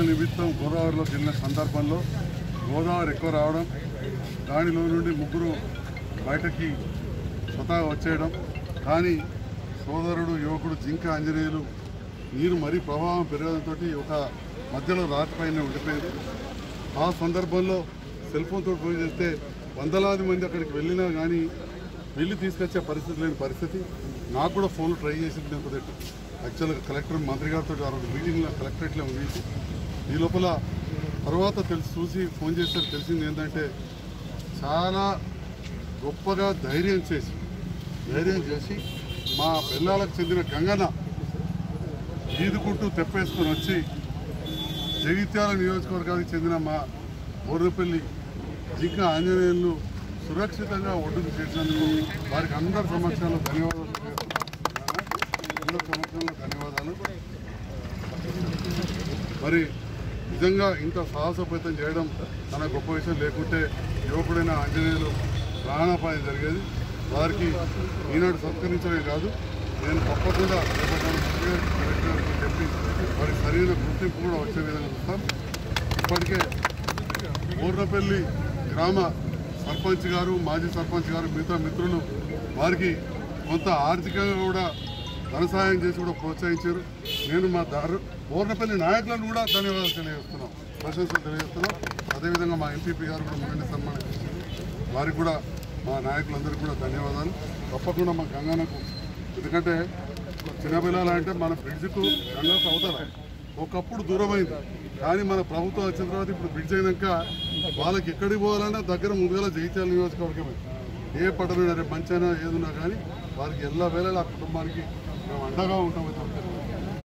నిమిత్తం గోదావరిలోకి వెళ్ళిన సందర్భంలో గోదావరి ఎక్కువ రావడం, దానిలో నుండి ముగ్గురు బయటకి స్వతహా వచ్చేయడం. కానీ సోదరుడు యువకుడు జింక ఆంజనేయులు నీరు మరీ ప్రవాహం పెరగడంతో ఒక మధ్యలో రాతిపైన ఉండిపోయింది. ఆ సందర్భంలో సెల్ ఫోన్తో ఫోన్ చేస్తే వందలాది మంది అక్కడికి వెళ్ళినా కానీ వెళ్ళి తీసుకొచ్చే పరిస్థితి లేని పరిస్థితి. నాకు కూడా ఫోన్లు ట్రై చేసింది. నేను కొద్దిగా యాక్చువల్గా కలెక్టర్ మంత్రి గారితో ఆ రోజు మీటింగ్లో కలెక్టరేట్లో ఉంది. ఈ లోపల తర్వాత చూసి ఫోన్ చేస్తే తెలిసింది ఏంటంటే చాలా గొప్పగా ధైర్యం చేసి మా పిల్లలకు చెందిన గంగన్న ఈదుకుంటూ తెప్పేసుకొని వచ్చి జగిత్యాల నియోజకవర్గానికి చెందిన మా బోర్నపల్లి జింక ఆంజనేయులను సురక్షితంగా ఒడ్డుకు చేసినందుకు వారికి అందరి సమక్షంలో ధన్యవాదాలు. మరి నిజంగా ఇంత సాహసోపేతం చేయడం తన గొప్ప విషయం. లేకుంటే యువకుడైన ఆంజనేయులు ప్రాణాపాయం జరిగేది. వారికి ఈనాడు సత్కరించడమే కాదు, నేను తప్పకుండా చెప్పి వారికి సరైన గుర్తింపు కూడా వచ్చే విధంగా చూస్తాను. ఇప్పటికే బోర్నపల్లి గ్రామ సర్పంచ్ గారు, మాజీ సర్పంచ్ గారు, మిగతా మిత్రులు వారికి కొంత ఆర్థికంగా కూడా ధన సహాయం చేసి కూడా ప్రోత్సహించారు. నేను మా బోర్నపల్లి నాయకులను కూడా ధన్యవాదాలు తెలియజేస్తున్నాం, ప్రశంసలు తెలియజేస్తున్నాం. అదేవిధంగా మా ఎంపీపీ గారు కూడా మొన్న సన్మానం చేశారు. వారికి కూడా మా నాయకులందరికీ కూడా ధన్యవాదాలు. తప్పకుండా మా గంగన్నకు, ఎందుకంటే చిన్నపిల్లలు అంటే మన బ్రిడ్జ్కు గంగకు అవతల ఒకప్పుడు దూరమైంది, కానీ మన ప్రభుత్వం వచ్చిన తర్వాత ఇప్పుడు బ్రిడ్జ్ అయినాక వాళ్ళకి ఎక్కడికి పోవాలన్నా దగ్గర ముందుగా జగిత్యాల నియోజకవర్గమే. ఏ పట్టణం రేపు మంచి అయినా ఏదున్నా కానీ వారికి ఎల్ల వేళలా ఆ కుటుంబానికి మేము అండగా ఉంటామని